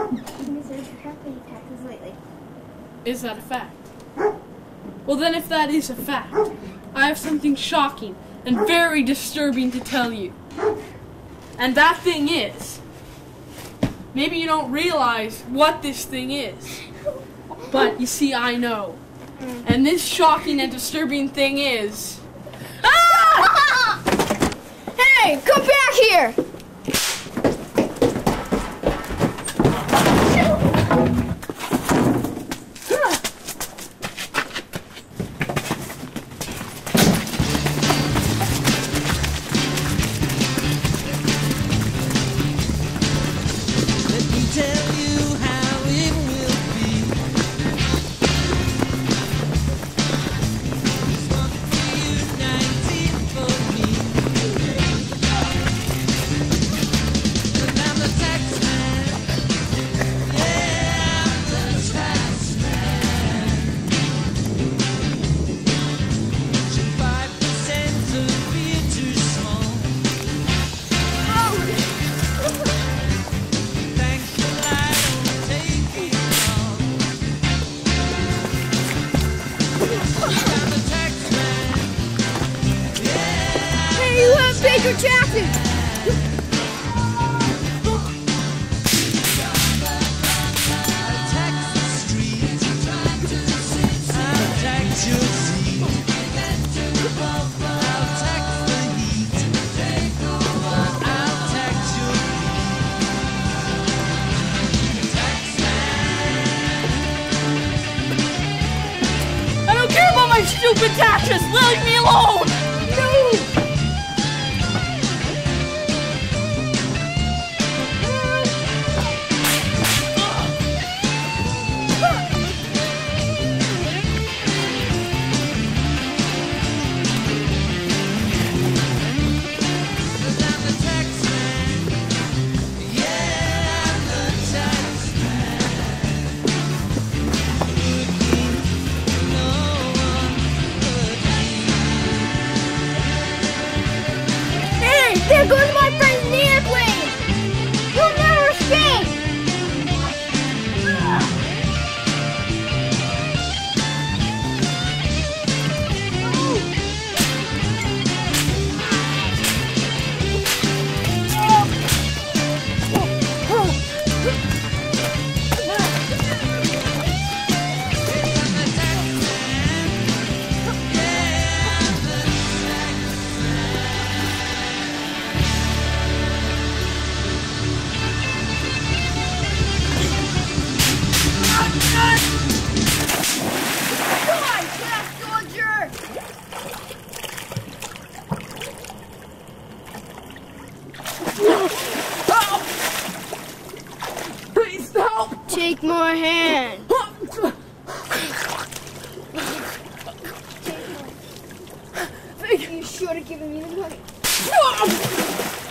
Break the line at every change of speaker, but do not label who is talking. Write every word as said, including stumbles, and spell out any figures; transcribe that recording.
Because there's have been attackers lately.
Is that a fact? Well then, if that is a fact, I have something shocking and very disturbing to tell you. And that thing is, maybe you don't realize what this thing is, but you see, I know. And this shocking and disturbing thing is... Ah!
Hey, come back here! Pay your taxes!
I don't care about my stupid taxes! Leave me alone! No!
There goes my friend in the airplane! You'll never escape!
Please help!
Take my hand. You should have given me the money.